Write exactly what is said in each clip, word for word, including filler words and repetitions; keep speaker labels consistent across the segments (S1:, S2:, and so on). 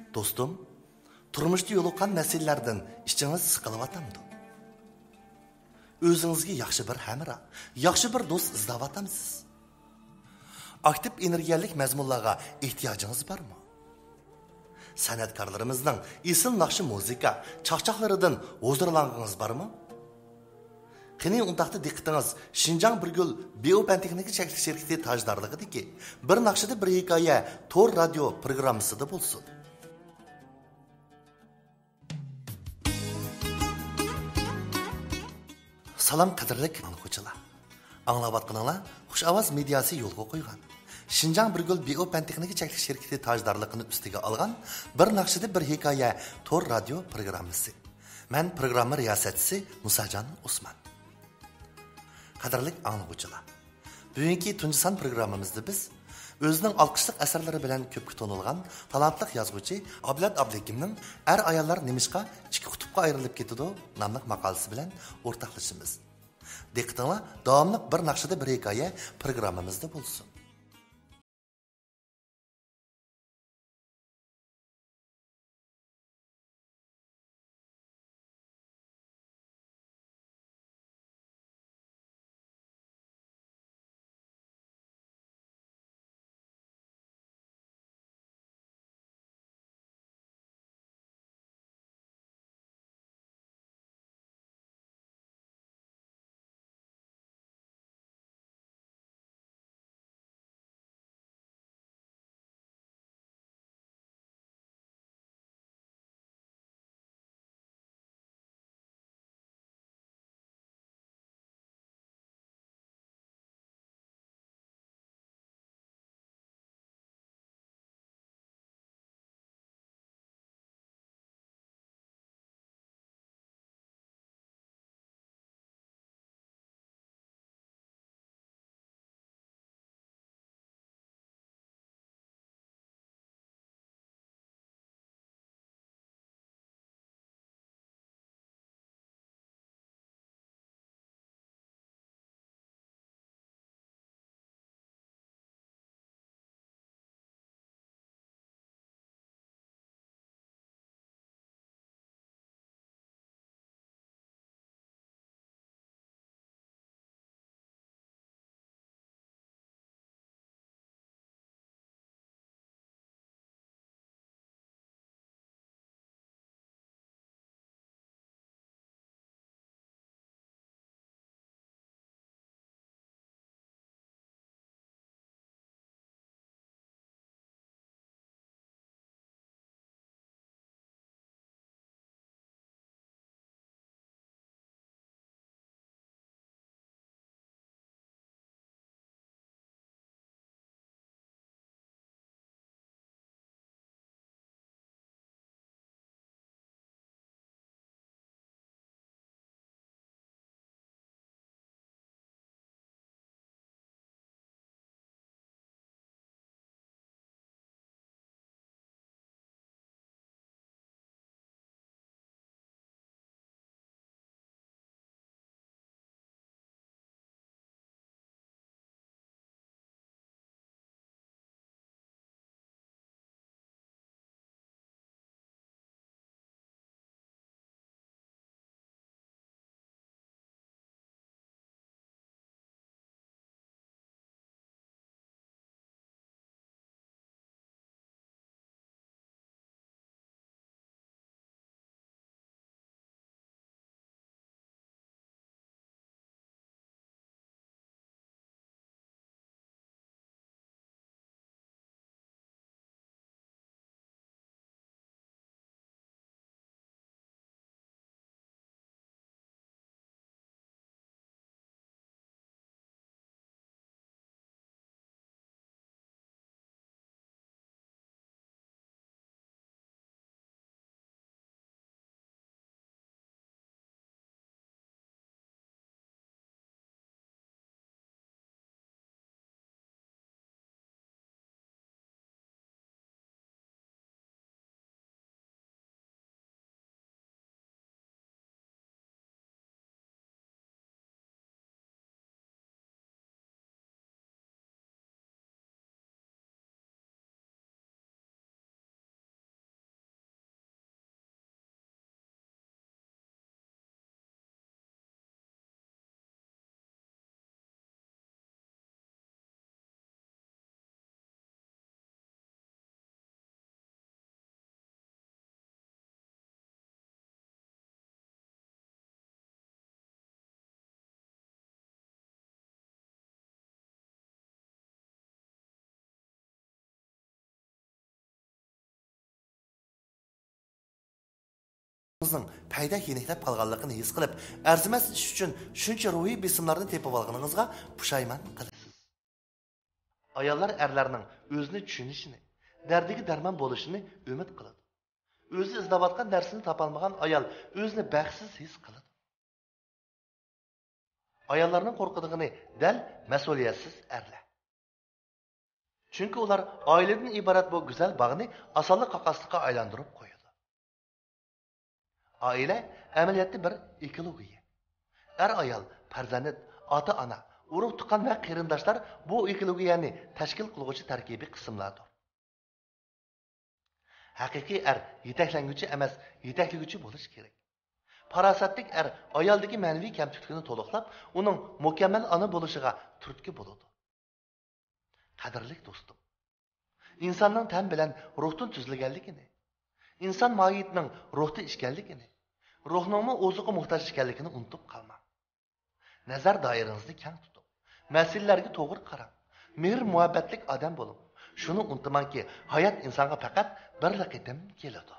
S1: Dostum, turmuşda yo'liqqan masalalardan ichingiz siqilyapti. O'zingizga yaxshi bir hamra, yaxshi bir do'st izlayapsiz. Aktiv energiyalik mazmunlarga ehtiyojingiz bormi? San'atkorlarimizning esil naqshi muzika, chaqchaqlaridan huzurlangingiz bormi? Qani undaqda diqqatingiz Şinjan bir gül Biopan texnika cheklik şirkati tajdorligidagi bir naqshida bir hikoya to'r radio programmasida bo'lsin. Salam qadrli anglag'uvchilar. Anglayotganinglar Xush ovoz mediasi yo'lga qo'ygan. Şinjan bir gül Biopan texnika cheklik şirkati tajdorligini ustiga olgan bir naqshida bir hikoya to'r radio programmasi. Men programma riyosatchisi Musajon Usman. Qadrli anglag'uvchilar. Bugungi tunji son programmamizda biz o'zining olqishliq asarlari bilan ko'pga tanilgan talantli yozuvchi Ablat Ablegimning Er ayollar nimishqa ikki qutbga ayrilib ketadi nomli maqolasi bilan o'rtoqlashamiz. Diqqatinglar davomli bir naqshida bir hikoya programmamizda bo'lsin. o'zingizning payda yeniklab qolganligini his qilib, arzimas ish uchun shuncha ruhiy besimlarni tepib olganingizga pushaymon qilasiz. Ayollar erlarning o'zini tushunishini, dardiga darmon bo'lishini umid qiladi. O'zi izlayotgan narsani topolmagan ayol o'zini baxtsiz his qiladi. Ayollarning qo'rqadigini dal mas'uliyatsiz erlar. Chunki ular oiladan iborat bu go'zal bog'ni osonlik qaqaslikqa aylantirib qo'yadi. Oila amaliyotda bir ekologiya. Er ayol, farzand, ota-ona, urug' tuqqan va qarindoshlar bu ekologiyani tashkil qiluvchi tarkibiy qismlardir. Haqiqiy er yetaklanguvchi emas, yetaklaguvchi bo'lish kerak. Farosatlik er ayoldagi ma'naviy kamchilikni to'liqlab, uning mukammal ona bo'lishiga turtki bo'ladi. Qadrli do'stim, insonning tan bilan ruhdan tuzilganligini, inson mohiyatining ruhda ishkanligini, ruhning o'ziga muhtoj ekanligini unutib qolmang. Nazar doirangizni keng tuting. Masalalarga to'g'ri qarang. Mehr muhabbatlik odam bo'ling. Shuni unutmangki, hayot insonga faqat bir qitim keladi.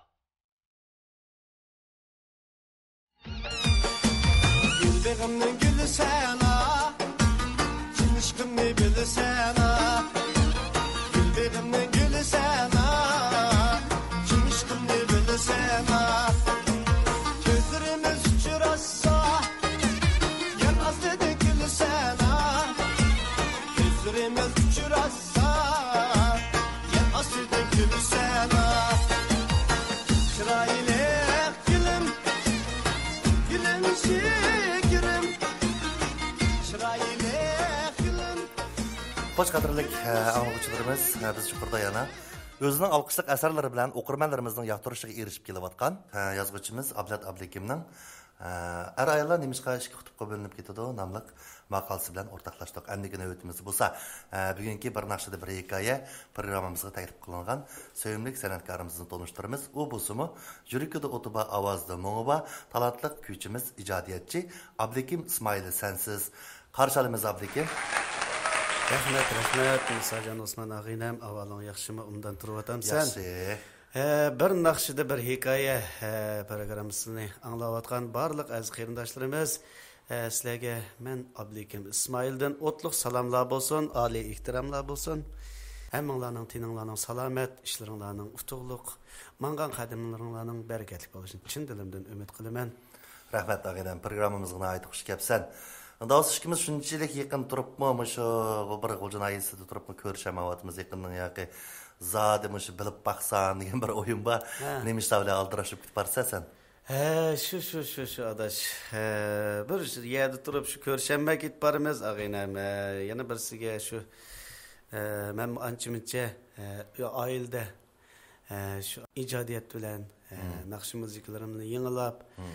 S2: Gülbeğimden gülü sana, çınışkımı bilü sana. Gülbeğimden gülü sana, çınışkımı bilü sana. Gözlerimiz uçurasa, yer aslıda gülü sana. Gözlerimiz uçurasa, yer aslıda gülü sana. Çırayla gülüm, gülüm şekerim. Çırayla gülüm.
S1: Xo'sh, qadrli anglovchilarimiz, biz yuqorida yana o'zining alqishliq asarlari bilan o'qirmanlarimizning yoqtirishiga erishib kelayotgan yozuvchimiz Ablat Ablikimning Er ayollar nemishqa ishga qutib bo'linib ketadi nomli maqolasi bilan o'rtoqlashdik. Andigina o'timiz bo'lsa, bugungi bir naqshida bir hikoya programmamizga taklif qilingan sevimli san'atkorimizni tanishtiramiz. U bo'lsa-mu, yurikida o'tiba ovozda mo'g'ba talantli kuychimiz, ijodiyatchi Abdikim Ismoil Sensiz. Qarshilamiz Abdikim.
S3: Rahmat, rahmat. Musajon Osmon ag'inam, avvalon yaxshimi undan turib-o'tamsan?
S1: Yaxshi.
S3: Bir naqshida bir hikoya programmasini anglayotgan barliq aziz qarindoshlarimiz, sizlarga men Abdikim Ismoildan o'tliq salomlar bo'lsin, oliy ehtiromlar bo'lsin. Hammanglarning tininglarning salomat, ishlaringlarning utuqliq, mangan qadamlaringlarning barakatli bo'lishini chin dilimdan umid qilaman.
S1: Rahmat ag'inam, programmamizga ayt xush kelibsan. Da'vos ishimiz shunchalik yaqin turibmi, shu bir g'o'janoyisida turibmi ko'rishamayapmiz yaqindan yoki zodi shu bilib baqsan degan bir o'yin bor. Nima ishlar bilan aldirashib ketib borsan?
S3: Ha, shu shu shu shu adash. Bir yerda turib shu ko'rshanma ketib boramiz ag'inam. Yana birsiga shu men ancha-muncha oilada shu ijodiyat bilan naqsh muzikalarimni yangilab,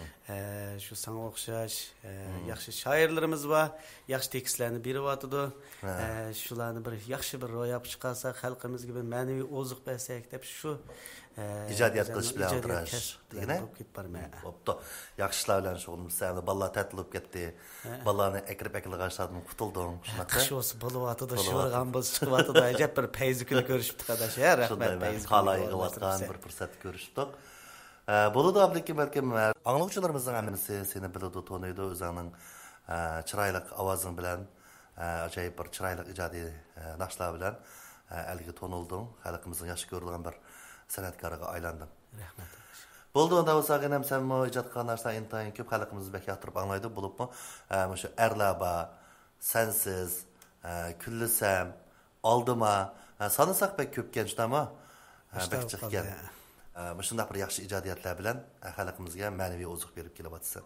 S3: shu sana o'xshash yaxshi shoirlarimiz bor, yaxshi tekstlarni beryotdi. Shularni bir yaxshi bir ro'yab chiqarsa, xalqimizga bir ma'naviy oziq bersak deb shu
S1: ijodiyat qilish bilan o'tirish degani. Bo'pti. Yaxshi ishlar bilan shug'ullansan, bolalar ta'tilib ketdi. Bolalarni akrib akilg'ashlardan qutulding. Shunaqa.
S3: Qish o'si bo'lyotdi, sho'rg'an biz chiqyotdi, ajab bir payzi kuni ko'rishibdi qadash. Rahmat payzi.
S1: Qalayig'atgan bir fursat ko'rishdik. Bo'ladi Abdikim, balkim anglovchilarimizning hammasi seni biladi, taniydi, o'zining chiroyli ovozing bilan, ajoyib bir chiroyli ijodiy naqshlar bilan elga tonilding. Xalqimizning yaxshi ko'rilgan bir san'atkoriga aylandim.
S3: Rahmat.
S1: Bo'ldi, unda bo'lsa ham sen mo ijod qilgan narsalar intayin ko'p xalqimiz bek yoqtirib anglaydi, bo'libmi? O'sha erlaba, sensiz, kullisam, oldima, sanasak bek ko'pkan shunami? Bek chiqqan. Shunday bir yaxshi ijodiyatlar bilan xalqimizga ma'naviy oziq berib kelyapsan.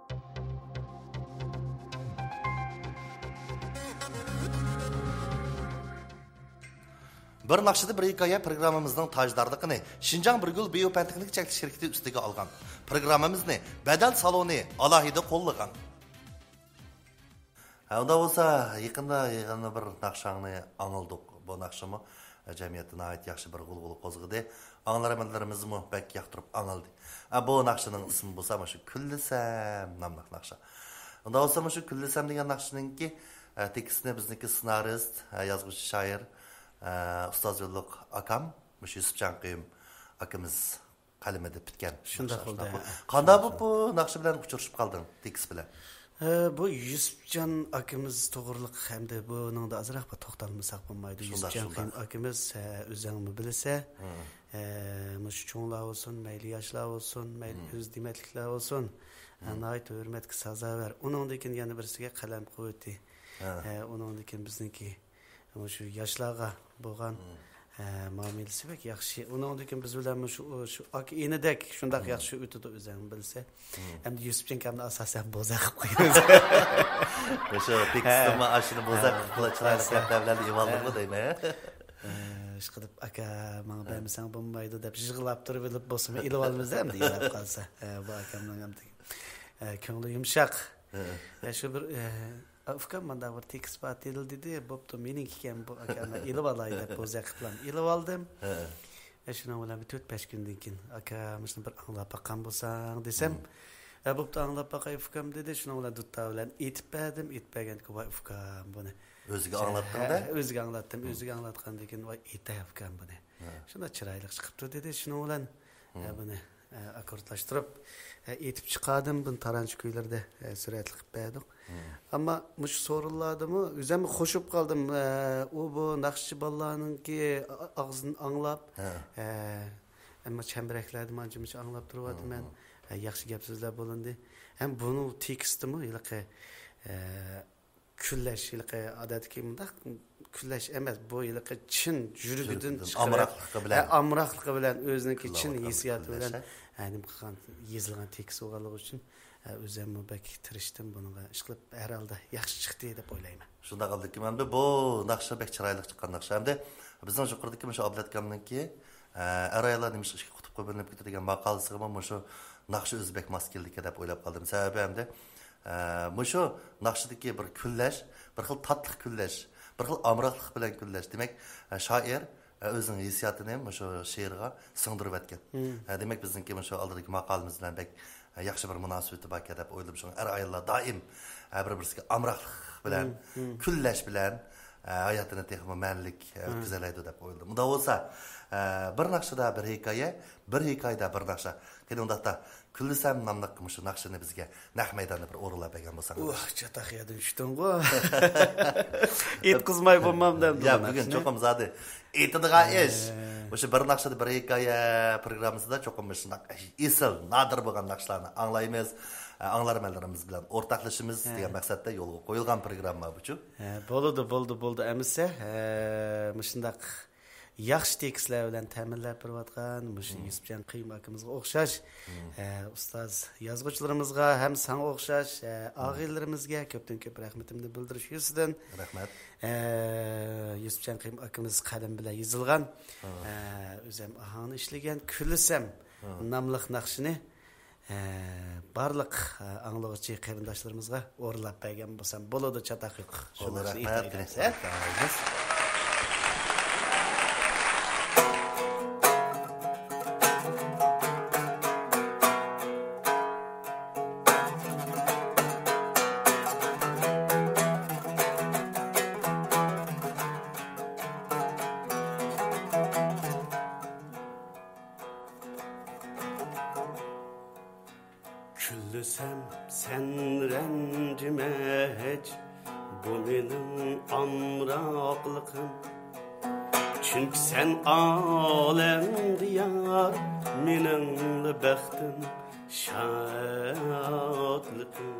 S1: Bir naqshida bir hikoya programmamizning tojdorligini Xinjiang bir gul biopantexnik cheklash shirkati ustiga olgan. Programmamizni badal saloni alohida qo'llagan. Unda bo'lsa, yaqinda yig'inni bir naqshangni angldik. Bu naqshimi jamiyatda nihoyat yaxshi bir g'ulg'ul qo'zg'adi. Anglarmanlarimizmi bak yoqtirib angladi. Bu naqshining ismi bo'lsa, shu Kullisam nomli naqsha. Unda bo'lsa, shu Kullisam degan naqshiningki tekstni bizniki ssenarist, yozuvchi, shoir Ustoz Yo'lliq akam, Yusufjon Qiyim akamiz qalam edib bitgan.
S3: Shunday bo'ldi.
S1: Qanday bu bu naqshi bilan uchrashib qolding, tekst bilan?
S3: Bu Yusufjon akamiz to'g'riliq hamda buningda azroq bir to'xtalmasak bo'lmaydi. Yusufjon akamiz o'zingmi bilsa, mush cho'nglar bo'lsin, mayli yoshlar bo'lsin, mayli o'z demakliklar bo'lsin, nihoyat hurmatga sazovor. Uningdan yana birisiga qalam quvvati. Uningdan bizniki shu yoshlarga bo'lgan muomalasi bek yaxshi. Uningdan biz bilan shu shu ak enidek shunday yaxshi o'tadi o'zing bilsa. Endi Yusufjon kamni asosan bo'za qilib qo'yamiz.
S1: O'sha tekstni ashuni bo'za qilib chiroyli gaplarni evaldirmi deyman.
S3: Ish qilib aka menga bermasang bo'lmaydi deb yig'lab turib olib bo'lsa ilib olamiz endi yig'lab qolsa. Bu akamning ham ko'ngli yumshoq. Shu bir Ufkam manda bir tekst bat edildi dedi. Bo'pti, meniki ham bu akani ilib olay deb bo'za qilib ilib oldim. Shuna bilan bir to'rt besh kundan keyin aka mishni bir anglab baqqan bo'lsang desam, bo'pti anglab baqay Ufkam dedi. Shuna bilan dutta bilan etib berdim, etpagan ku voy Ufkam buni
S1: o'ziga anglatdingda?
S3: O'ziga anglatdim, o'ziga anglatgandan keyin voy etay Ufkam buni. Shunda chiroyli chiqibdi dedi. Shuna bilan buni akkordlashtirib etib chiqardim buni taranch kuylarda suratli qilib berdik. Ammo mush so'rilladimi, o'zim xo'shib qoldim. U bu naqshchi bolalarninki og'zini anglab, ammo chambaraklarni manchimish anglab turibdim men. Yaxshi gap so'zlar bo'lindi. Ham buni tekstimi, yilqi kullash, yilqi odatki bunda kullash emas, bu yilqi chin yurigidan
S1: amroqligi bilan,
S3: amroqligi bilan o'ziniki chin hissiyoti bilan yani qilgan yozilgan tekst bo'lganligi uchun o'zim bak tirishdim bunga ish qilib herhalde yaxshi chiqdi deb o'ylayman.
S1: Shunda qildiki, menda bu naqsha bek chiroyli chiqqan naqsha. Hamda bizning yuqoridagi o'sha Ablatkamninki araylar nima ishga qutib qo'yilib ketadigan maqolasiga men shu naqsha o'zbek mos keldiki deb o'ylab qoldim. Sababi hamda shu naqshadagi bir kullash, bir xil tatliq kullash, bir xil amroqlik bilan kullash. Demak, shoir o'zining hissiyotini shu she'rga singdirib etgan. Demak, bizningki shu oldidagi maqolamiz bilan bek yaxshi bir munosabati bor deb o'ylab shu er ayollar doim bir-birisiga amroqlik bilan, kullash bilan hayotini texmo ma'nilik o'tkazalaydi deb o'yladim. Unda bo'lsa, bir naqshada bir hikoya, bir hikoyada bir naqsha. Qanday Kullisam nomli shu naqshini bizga naq maydonda bir o'rinlab bergan bo'lsangiz.
S3: Oh, chataqiyadan tushding-ku. Etkizmay bo'lmamdan.
S1: Ya, bugun cho'qim zodi aytadigan ish. O'sha bir naqshada bir hikoya programmasida cho'qim shunday esil, nadir bo'lgan naqshlarni anglaymiz. Anglarmalarimiz bilan o'rtoqlashimiz degan maqsadda yo'lga qo'yilgan programma bu-chu.
S3: Bo'ldi, bo'ldi, bo'ldi. Amisa, shundaq yaxshi tekstlar bilan ta'minlab berayotgan mush Yusufjon Qiyim akamizga o'xshash ustoz yozuvchilarimizga ham senga o'xshash og'illarimizga ko'pdan ko'p rahmatimni bildirish yuzidan
S1: rahmat.
S3: Yusufjon Qiyim akamiz qalam bilan yozilgan o'zim ahoni ishlagan Kullisam nomli naqshini barliq anglovchi qarindoshlarimizga o'rlab bergan bo'lsam bo'ladi chataqiq.
S1: Shuni rahmat.
S3: Küllisem sen rencime hiç bu benim amraqlıqım. Çünkü sen alem diyar menin baxtim şadlıqım.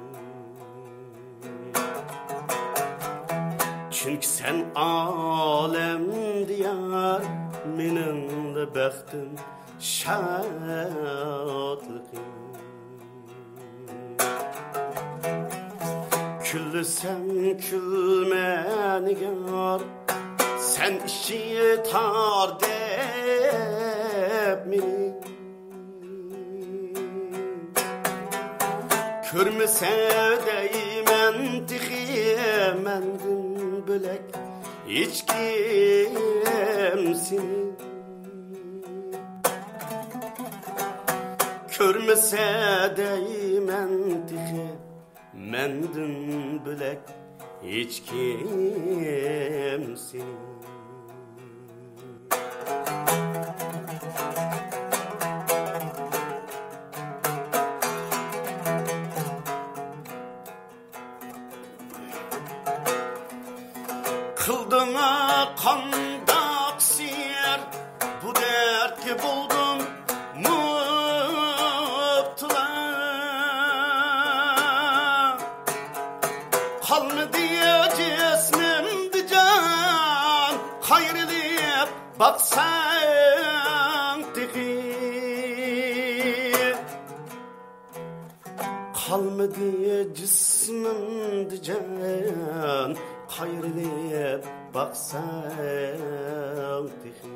S3: Çünkü sen alem diyar menin baxtim şadlıqım. Küllüsem külmenigar sen işi tar dep meni Körmese deymen tixi mendin bülek hiç kimsin Körmese deymen tixi mendin bülek hiç kimsin Kıldığına kandak siyer bu dertke buldum mutla kalmadı cismimde can hayırlıyıp baksan tıkı kalmadı cismimde can hayırlıyıp baksan tıkı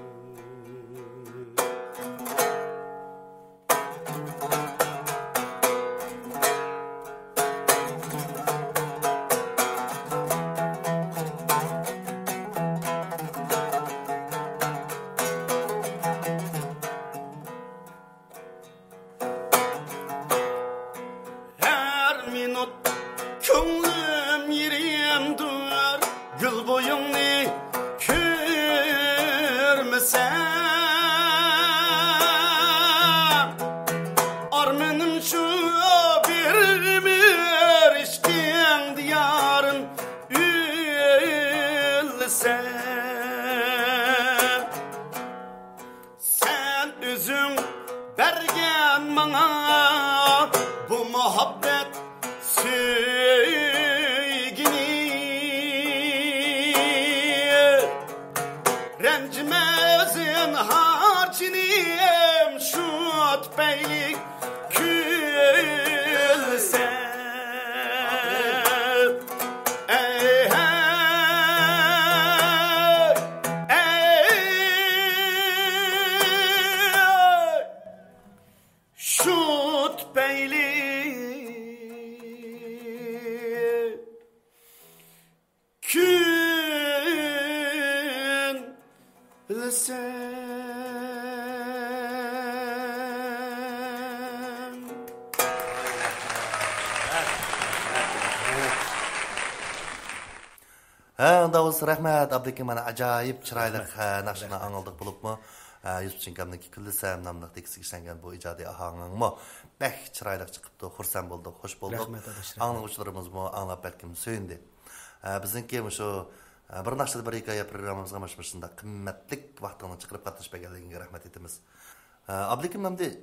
S1: Davuz rahmat Abdülkerim mana acayip çıraylık nakşını anıldık bulup mu Yusuf Çinkam'daki Küllüsem namlıq tekisi işlengen bu icadi ahangın mu bək çıraylık çıkıptı, xursan bulduk, hoş bulduk. Anlıqçılarımız mu anlap belkim söyündü. Bizimki şu bir nakşıda bir hikaye programımızga maşmışında kıymetlik vaxtını çıkırıp qatnashmaganligiga rahmat etimiz. Abdülkerim namdi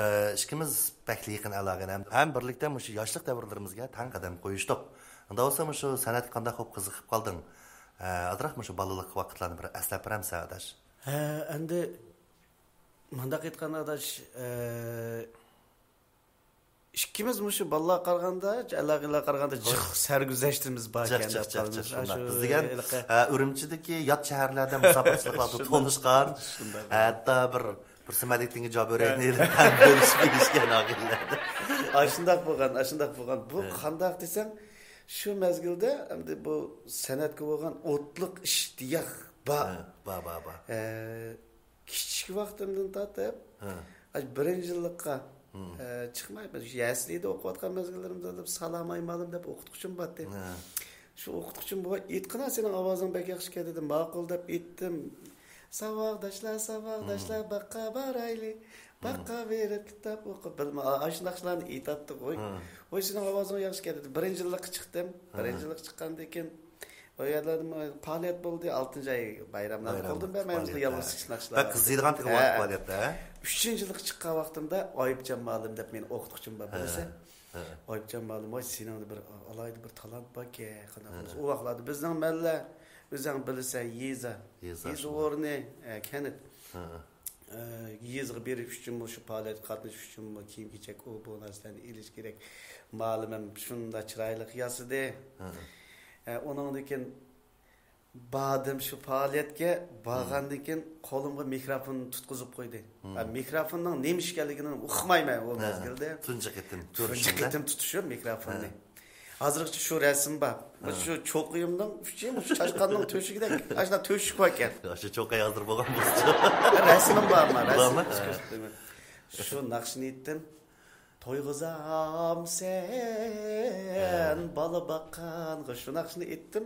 S1: işkimiz bəkli yaqin əlaqən hem birlikte şu yaşlıq davrlarimizga tan qadam qo'yishdik. Unda olsa şu san'atga qanday xo'p qiziqib qolding? Azraq şu balılık vaqtlarni bir əslab biramsan adaş?
S3: Ha, endi mundaq aytgan adaş, ikkimiz şu balla qaraganda, əlaqələr qaraganda jiq sərgüzəştirimiz bar ekan deb qolamiz.
S1: Biz degan Urumchidagi yot shaharlarda musofirchiliklarda tonishgan, hatto bir bir samadetliğine cevap öğrenmeyelim. Bölüşmek işken ağırlar.
S3: Aşındak bo'lgan, aşındak bo'lgan. Bu qandaq desem, şu mezgilde hem de bu sanatga bo'lgan o'tliq ishtiyoq bor.
S1: Ba ba ba.
S3: Ee, kichik vaqtimdan tortib, birinchi yillikqa chiqmayman. Yaslida o'qiyotgan mezgillarimda deb salom aymalim deb o'qituvchim bor deb. Shu o'qituvchim bu aytqana sening ovozing bek yaxshi keldi deb ma'qul deb aytdim. Savaqdaşlar, savaqdaşlar baqqa barayli. Baqqa verib kitob o'qib bilma. Ashunaqlarni aytatdi qo'y. Voy sening ovozing yaxshi keldi. Birinchi yillikqa chiqdim. Birinchi yillikqa chiqqandan keyin o yerlarda faoliyat bo'ldi. oltinchi ay bayramdan qoldim ben men yolg'iz chiqnaqshlar.
S1: Bak qiziydigan vaqt faoliyatda.
S3: uchinchi yillikqa chiqqan vaqtimda Oyibjon ma'lum deb men o'qituvchim bor bilsa. Oyibjon ma'lum voy sening bir alayda bir talant bor-ki, qanaqamiz. O vaqtlarda bizning malla o'zing bilsa yeza. Yeza o'rni kanit. Yezg'i berish uchun shu faoliyat qatnashish uchun kiyim kechak u bu narsalarni ilish kerak. Ma'lumim shunda chiroyli qiyosida. Ondan keyin badim shu faoliyatga borgandan keyin qo'limga mikrofon tutqizib qo'ydi. Mikrofonning nima ish ekanligini uqmayman o mezgilda.
S1: Tunji ketim,
S3: tunji ketim tutishib mikrofonni. Hozircha shu rasm bor. Shu cho'qiyimning uchim shu chashqanning to'shigida ashna to'shik bor ekan.
S1: Shu cho'qay hozir bo'lgan bo'lsa.
S3: Rasmim bormi? Rasm. Shu naqshni aytdim. To'yg'izam sen bola baqqanga shu naqshni aytdim.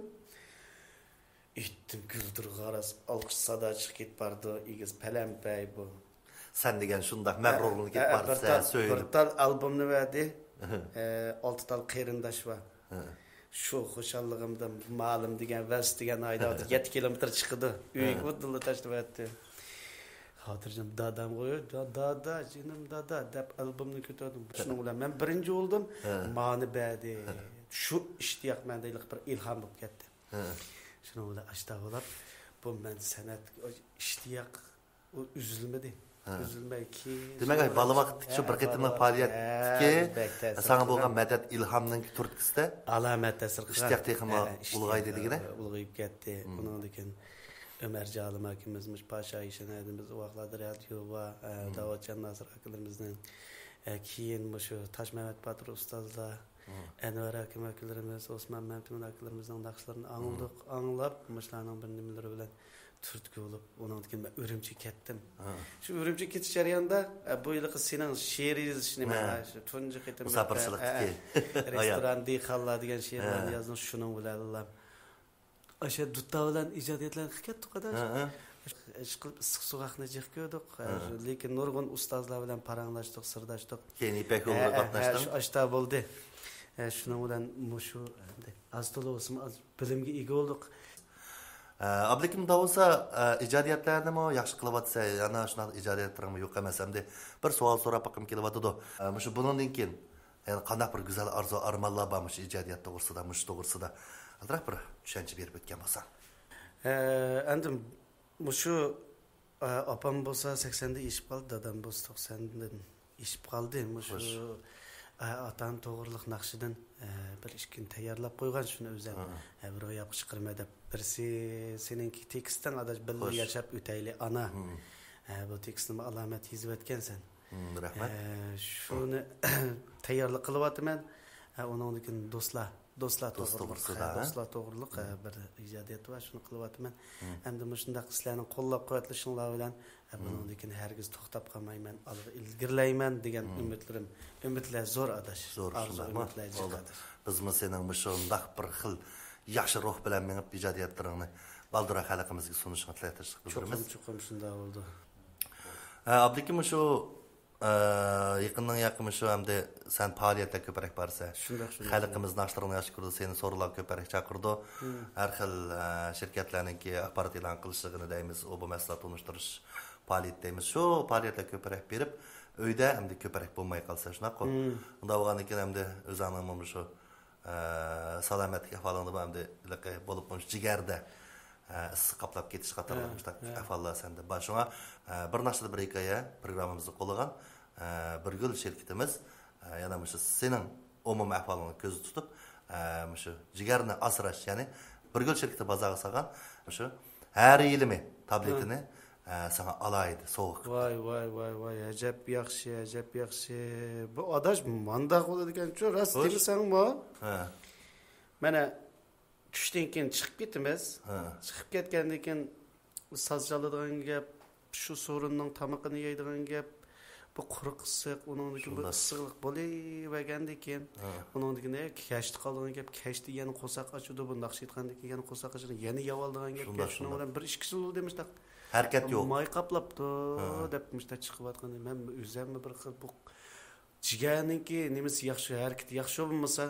S3: Aytdim güldür qaras alqış sada chiqib ketbardi. Egiz palampay bu.
S1: Sen degan shundoq mag'rurlik ketbarsa,
S3: söyledi. Bir tal albomni verdi. olti tal qarindosh var. Şu hoşalligimdan malum degan vas degan ayda yetti kilometr chiqdi. Uyga o'tdilla tashlab etdi. Xotirjam dadam qo'ydi, dada, jinim dada deb albomni ko'tardim. Shuning bilan men birinchi bo'ldim. Mani badi. Shu ishtiyoq menda bir ilhom bo'lib ketdi. Shuning bilan ashtag'ilab bu men san'at ishtiyoq u üzülmedi. Üzülmey ki.
S1: Demek ki balı vakit şu bir ketimlik faaliyet ki sana bo'lgan madad ilhamning turtkisida
S3: alamet ta'sir qilgan.
S1: İştiyoq texmi ulg'aydi degina.
S3: Ulg'ayib ketdi. Bundan keyin Ömer Calim akimizmiş Paşa işine edimiz o vaqtlarda radyo va Davotcan Nasir akalarımızdan keyin şu Taş Mehmet Batur ustozlar Enver Hakim akalarimiz, Osman Memtun akalarımızdan naqshlarini anladık, anlab, mishlarning bir nimalari bilan turtki bo'lib, undan keyin men Urumchi ketdim. Shu Urumchi ketish jarayonida bu yilgi sening she'r yozishni men shu tunji ketim
S1: musafirchilikdagi
S3: restoran dehqonlar degan she'rlarni yozdim, shuning bilan Aşağı dutta bilan ijodiyatlarni qilib qadash. Ish qilib issiq suvoqni jiq ko'rdik. Lekin nurg'un ustozlar bilan paranglashdik, sirdashdik.
S1: Keyin Ipak yo'lida qatnashdim.
S3: Shu ashta bo'ldi. Shuning bilan mushu azto'losim az bilimga ega bo'ldik.
S1: Ablekim da olsa ijodiyatlarni mo yaxshi qilyapsa, yana shunaqa ijodiyatlarmi yo'q emas hamda bir savol so'rab boqim kelyapti. Mushu bundan keyin yani qanday bir go'zal arzu armonlar bor mush ijodiyat to'g'risida, mush to'g'risida albatta bir tushuncha berib o'tgan bo'lsan.
S3: Endi mushu opam bo'lsa saksonda ishib qoldi, dadam bo'lsa to'qsondan ishib qoldi. Mushu atan to'g'riliq naqshidan bir ishkin tayyorlab qo'ygan shuni o'zim bir ro'yab chiqirma deb birsi seninki tekstdan adash birga yashab o'tayli ana bu tekstni alomat yozib o'tgansan.
S1: Rahmat.
S3: Shuni tayyorlik qilyapman. Undan keyin do'stlar do'stlar to'g'riliq do'stlar to'g'riliq bir ijodiyat va shuni qilyapman. Endi shunday qizlarning qo'llab quvvatlashinglar bilan bundan keyin hargiz to'xtab qolmayman, ilgirlayman degan umidlarim, umidlar zo'r adash.
S1: Zo'r umidlar jiqadi. Biz sening shunday bir xil yaxshi ruh bilan menib ijodiyatlaringni baldira xalqimizga sunishni tilaymiz.
S3: Cho'qim cho'qim shunday bo'ldi.
S1: Ablekim shu yaqindan yaqin shu hamda sen faoliyatda ko'proq borsa, xalqimiz nashrini yaxshi ko'rdi, seni so'rlar ko'proq chaqirdi. Har xil shirkatlarningki axborot e'lon qilishligini deymiz, u bu maslahat tunishtirish faoliyat deymiz. Shu faoliyatga ko'proq berib, uyda hamda ko'proq bo'lmay qolsa shunaqa. Unda bo'lgandan keyin hamda o'zingning mana shu salomatlik ahvolingda hamda bo'lib qo'yish jigarda issiq qaplab ketish qatorlarimiz ahvollar senda bor. Shunga bir naqshda bir hikoya programmamizni qo'llagan bir gul şirketimiz yana shu sening umumiy ahvolingni ko'zda tutib shu jigarni asrash, ya'ni bir gul shirkati bozorga solgan shu har yilmi tabletini sana alaydi sovuq.
S3: Voy voy voy voy ajab yaxshi, ajab yaxshi. Bu adash mandaq bo'ladigan-ku, rost demisanmi? Ha. Mana tushdan keyin chiqib ketamiz. Chiqib ketgandan keyin soz chaladigan gap, shu so'rinning tamoqini yeydigan gap, bu quruq issiq, undan keyin bir issiqlik bo'lavergandan keyin undan keyin kashti qolgan gap, kashti yana qo'saq ochdi, bu naqsh etgandan keyin yana qo'saq ochdi, yana yavoldigan gap, shuni bilan bir ikki yil demişdik.
S1: Harakat yo'q.
S3: May qaplabdi debmişdi chiqib atganda. Men o'zimni bir xil bu jigarninki nimasi yaxshi, harakati yaxshi bo'lmasa,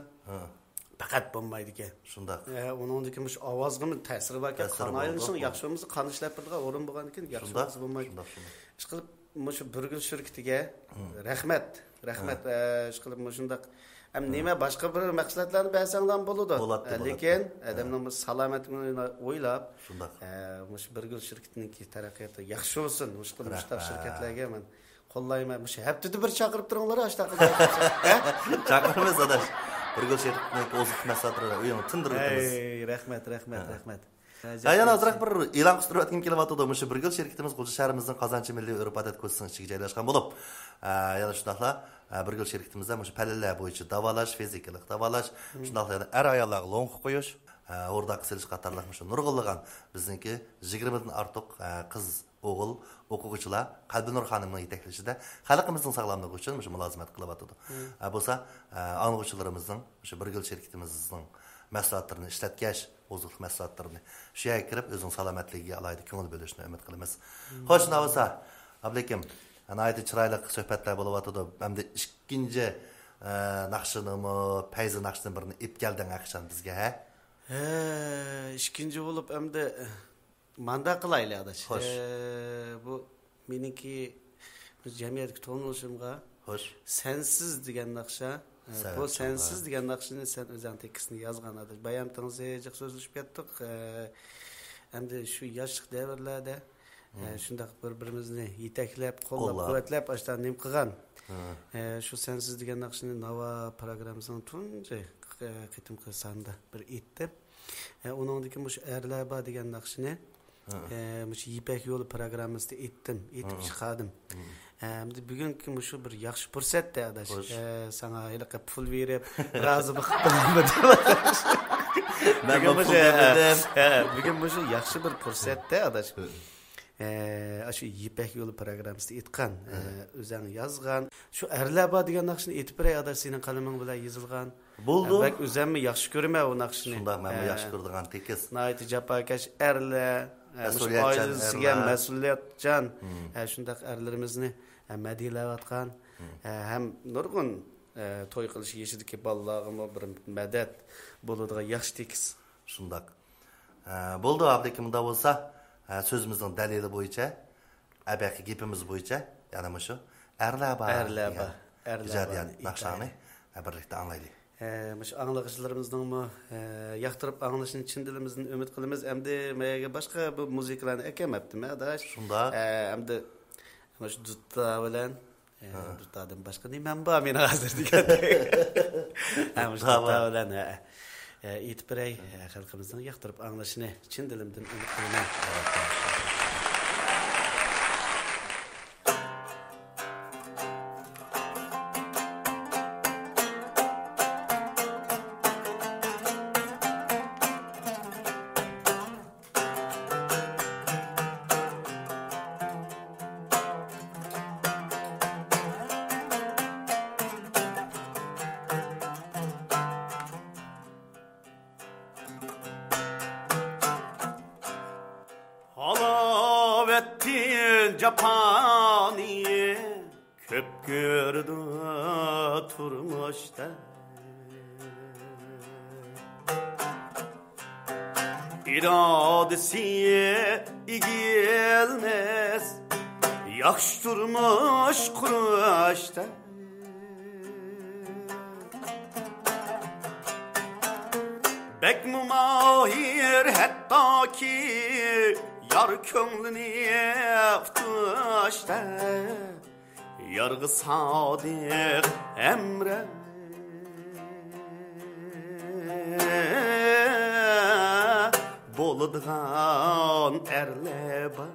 S3: faqat bo'lmaydi ekan.
S1: Shunday.
S3: Undan keyin mush ovozga ta'siri bor ekan. Qon aylanishning yaxshi bo'lmasa, qon ishlab turadigan o'rin bo'lgandan keyin yaxshi bo'lmaydi. Ish qilib mushu Burgul shirkatiga rahmat, rahmat ish qilib mushundaq ham nima boshqa bir maqsadlarni bersanglar bo'ladi. Lekin odamning salomatligini o'ylab, mush Burgul shirkatining taraqqiyoti yaxshi bo'lsin. Mush qilib shirkatlarga men qo'llayman. Mush haftada bir chaqirib turinglar, ashta qilib.
S1: Chaqiramiz adash. Burgul shirkatining o'ziq maslahatlari uyini tindirib o'tamiz.
S3: Rahmat, rahmat, rahmat.
S1: Yana azroq bir e'lon qilib o'tgan kelyapti. Mushu Burgul shirkatimiz Qo'sha shahrimizning Qozonchi milliy urf odat ko'rsatuvchi ichiga joylashgan bo'lib, yana shundaqla Burgul shirkatimizda mushu pallalar bo'yicha davolash, fizikalik davolash, shundaqla er ayollarga lo'ng qo'yish, o'rda qisilish qatorlar mushu nurg'unlagan bizningki yigirma dan ortiq qiz, o'g'il o'quvchilar Qalbinur xonimning yetaklashida xalqimizning sog'lomligi uchun mushu mulozimat qilyapti. Bo'lsa, o'quvchilarimizning mushu Burgul shirkatimizning mahsulotlarini ishlatgash, oziq mahsulotlarini shu yerga kirib o'zining salomatligiga alohida ko'ngil bo'lishni umid qilamiz. Xo'sh, navsa, ablekim, ana aytib chiroyli suhbatlar bo'lyapti. Hamda ikkinchi naqshini mi, payzi naqshini birini ip kelding akşam bizga, ha?
S3: He, ikkinchi bo'lib endi manda qilaylik adash.
S1: Xo'sh.
S3: Bu meniki jamiyatga to'nilishimga
S1: Xo'sh.
S3: sensiz degan naqsha.
S1: Sebep
S3: Bu
S1: çok
S3: sensiz
S1: var.
S3: degan naqshini sen o'zing tekstini yozgan adash. Bayamtingizga jiq so'zlashib ketdik. Endi shu yoshlik davrlarda shunday bir-birimizni yetaklab, qo'llab, quvvatlab, ashtan nim qilgan. Shu sensiz degan naqshini Nava programmasining tunji qitimqi sonda bir etdi. Uningdagi mush Erlaba degan naqshini mush Yipak yo'li programmasida etdim, etib chiqardim. Endi bugungi mushu bir yaxshi fursatda adash. Sana haliqa pul berib, rozi bo'lib
S1: Men bu pul berdim.
S3: Bugun mushu yaxshi bir fursatda adash. Shu Yipak yo'li programmasida etgan, o'zing yozgan. Shu Erlaba degan naqshni etib beray adash, sening qalaming bilan yozilgan.
S1: Bo'ldi.
S3: Bak o'zimni yaxshi ko'raman u naqshni.
S1: Shunda men yaxshi ko'rdigan tekis.
S3: Nayti japokash erlar,
S1: Mas'uliyatchan
S3: oilasiga
S1: erlar.
S3: mas'uliyatchan shundaq erlarimizni madilayotgan ham nurg'un to'y qilish yeshidagi bolalarga bir madad bo'ladigan yaxshi tekis.
S1: Shundaq. Bo'ldi, abdikimda bo'lsa, sözümüzün dalili bo'yicha, abaki gapimiz bo'yicha, yana shu Erlaba.
S3: Erlaba.
S1: Ijodiyan naqshani birlikda anglaylik.
S3: Mush anglag'ishlarimizning mi yoqtirib anglashini chin dilimizdan umid qilamiz. Endi menga boshqa bu muzikalarni akamaptimi, adash?
S1: Shunda.
S3: Endi mush dutta bilan duttadan boshqa nima bor meni hozir degandek. Mush dutta bilan aytib beray, xalqimizning yoqtirib anglashini chin dilimdan umid qilaman.
S2: Alavettin Japaniye köp gördü turmuşta İradesiye gelmez Yakş durmuş kuruşta Bek mu mahir hatta ki Yar könlünü tutuşta Yargı sadık emre Boluduğan erleba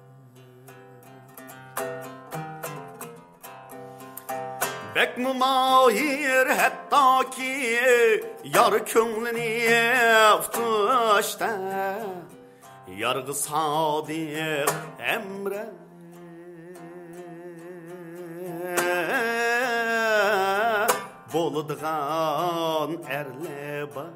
S2: Bek mu mahir hatta ki Yar könlünü tutuşta Yargı sadık emre Boluduğan erleba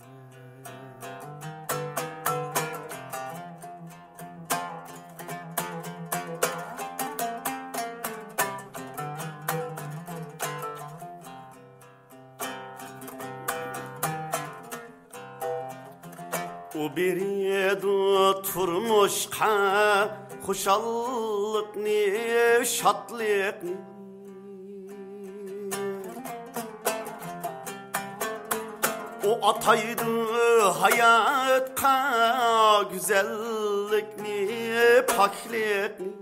S2: O bir yedi turmuşka Hoşallık ne şatlık ne O ataydı hayatka Güzellik ne paklik ne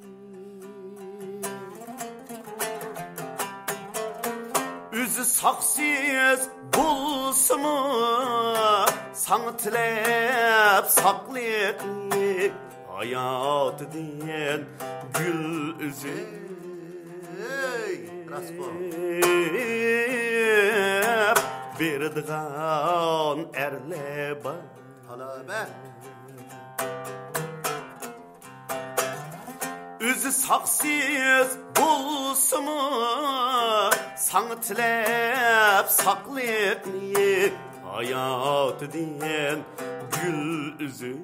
S2: Üzü saksız bulsun mu Sana tilep saklayık Hayat diyen gül üzü Birdiğan erleba Üzü saksız bulsun mu Sana tilep saklayık Hayat diyen gül üzü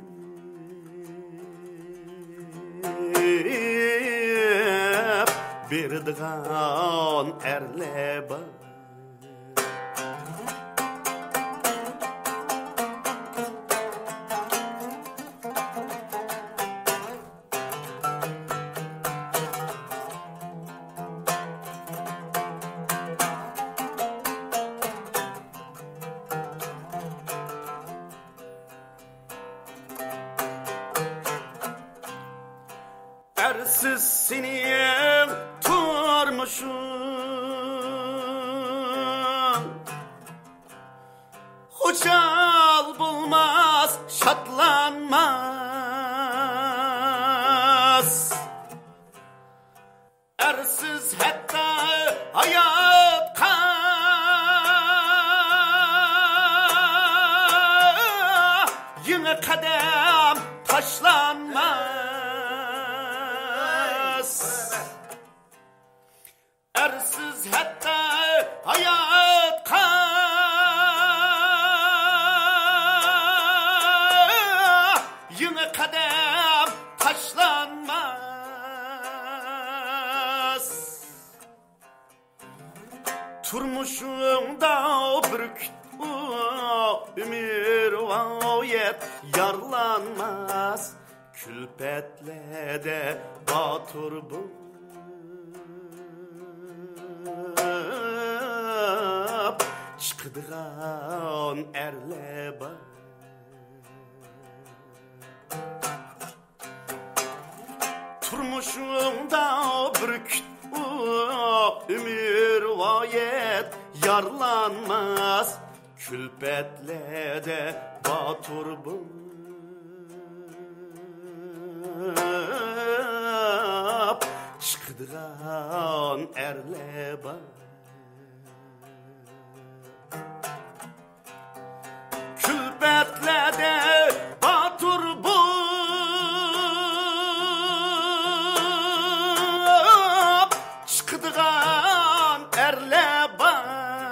S2: Birdiğan erleba ersiz senin turmuşun Hucal bulmaz şatlanmaz Ersiz hatta hayatqa Yine kadem taşlanmaz Ersiz hatta hayatqa Yine kadem taşlanmaz Turmuşunda bir Ümür vayet yarlanmaz Külpetlede batur bu Çıkıdığan erle bak Turmuşumda bir Ümür vayet yarlanmaz Külpetlede batur bu Çıkıdığan erle bak Külpetlede batur bu Çıkıdığan erle bak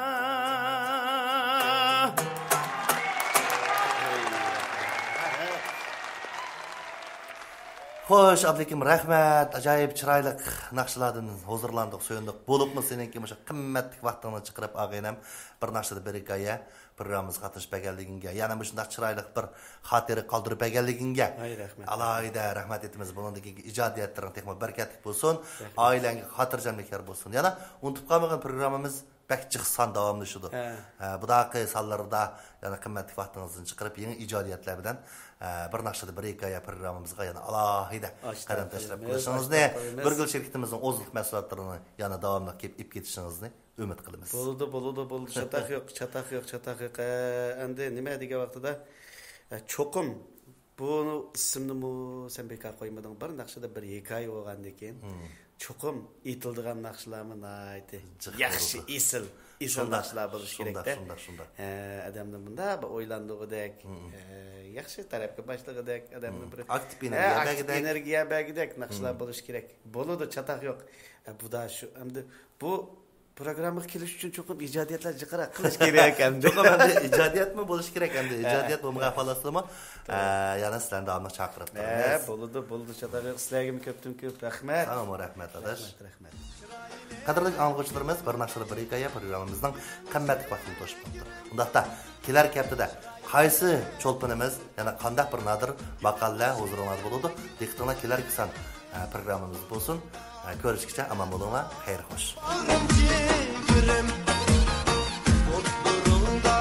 S1: Xo'sh, Abdukim, rahmat. Ajoyib chiroyli naqshlardan hozirlandik, so'yindik. Bo'libmi seningki o'sha qimmatli vaqtingni chiqarib og'aynam bir naqshda bir hikoya programmamizga qatnashib berganligingga, yana shunday chiroyli bir xotira qoldirib berganligingga alohida rahmat etamiz. Bundan keyingi ijodiyatlaring texmo barakatli bo'lsin, oilangga xotirjamliklar bo'lsin. Yana unutib qolmagan programmamiz bak chiqsan davomlashidu. Budaqi sonlarda yana qimmatli vaqtingizni chiqarib yangi ijodiyatlar bilan bir naqshda bir hikoya programmamizga yana alohida qadam tashlab qilishingizni, bir gul shirkatimizning o'zlik mahsulotlarini yana davomli kelib ip ketishingizni umid qilamiz.
S3: Bo'ldi, bo'ldi, bo'ldi. Chataq yo'q, chataq yo'q, chataq yo'q. Endi nima degan vaqtida cho'qim bunu ismni mu sen bekor qo'ymading. Bir naqshda bir hikoya bo'lgandan keyin cho'qim etildigan naqshlarni aytdi. Yaxshi esil esil naqshlar bo'lish kerak-da.
S1: Shunda, shunda.
S3: Odamni bunda o'ylandigidek, yaxshi tarafga boshlagidek, odamni bir
S1: aktiv energiya
S3: bagidek, energiya bagidek naqshlar bo'lish kerak. Bo'ladi, chataq yo'q. Bu da shu endi bu programma kelish uchun cho'qim ijodiyatlar jiqira qilish kerak ekan.
S1: Cho'qim endi ijodiyatmi bo'lish kerak endi. Ijodiyat bo'lmagan holatdami? Yana sizlarni davomli chaqirib turamiz.
S3: Bo'ldi, bo'ldi, chataq yo'q. Sizlarga ko'pdan ko'p rahmat.
S1: Salom, rahmat adash.
S3: Rahmat.
S1: Qadrli anglovchilarimiz, bir naqshli bir hikoya programmamizning qimmatli vaqtini to'shib qoldi. Undaqda kelar haftada qaysi cho'lpinimiz yana qanday bir nadir maqollar huzuringizda bo'ladi? Diqqatinglar kelar kisan programmamiz bo'lsin. Ko'rishgacha aman bo'linglar. Xayr xo'sh.